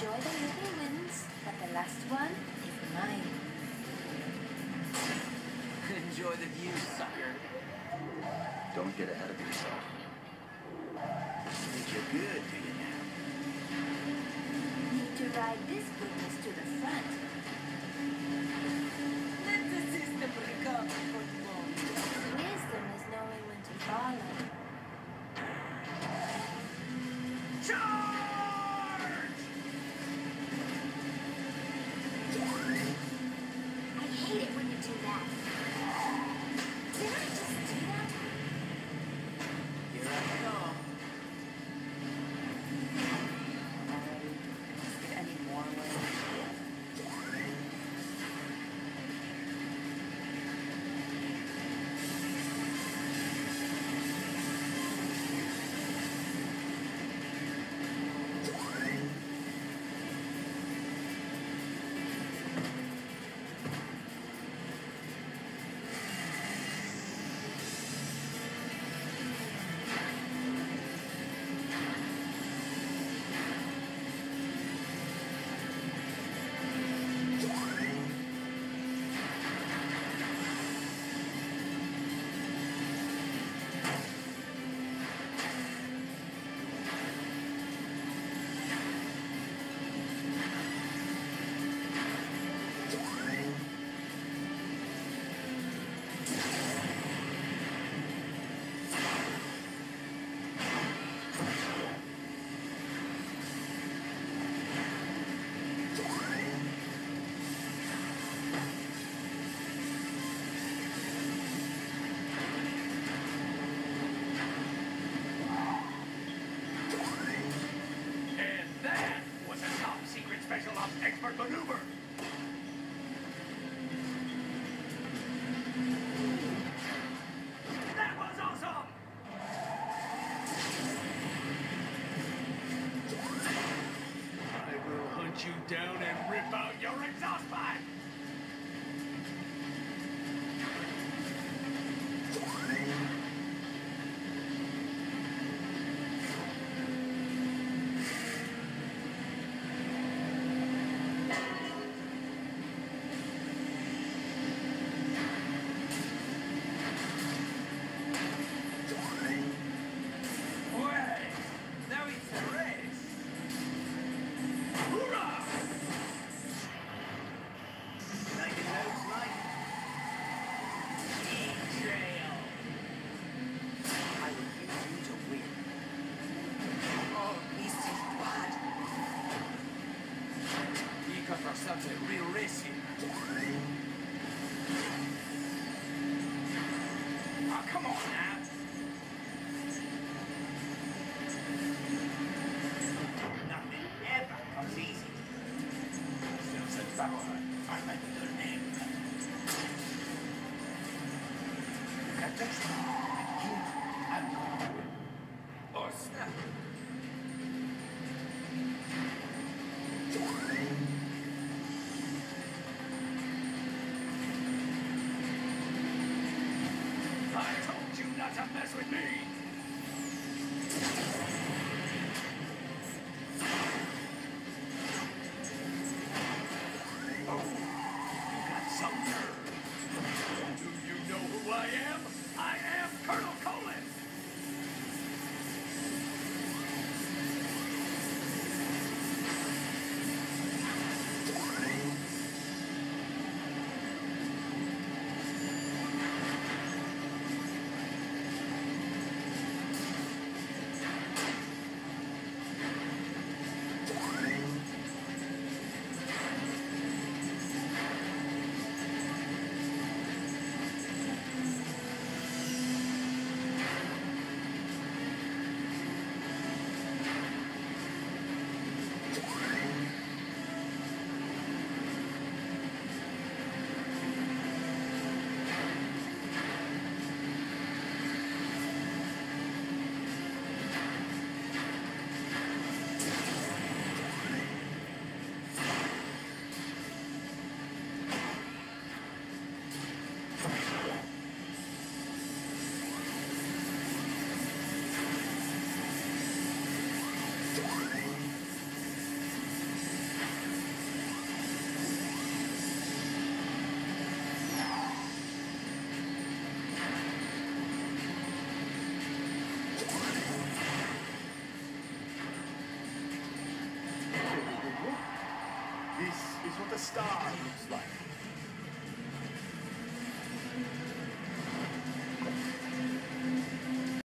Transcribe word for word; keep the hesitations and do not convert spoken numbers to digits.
enjoy the little wins, but the last one is mine. Enjoy the view, sucker. Don't get ahead of yourself. Think you're good, do you now? Need to ride this goodness to the front. Let the system recover for tomorrow. Wisdom is knowing when to follow. Charge! I hate it when you do that. Did I just do that? Here I come. Any more ways? Special Ops expert maneuver! That was awesome! I will hunt you down and rip out your exhaust pipe! Something real risky. Oh, come on now. Nothing ever comes easy. Still such power. I like your name. Got to kill and or snap. Not to mess with me! Oh, you got some nerve. Do you know who I am? I am star looks like.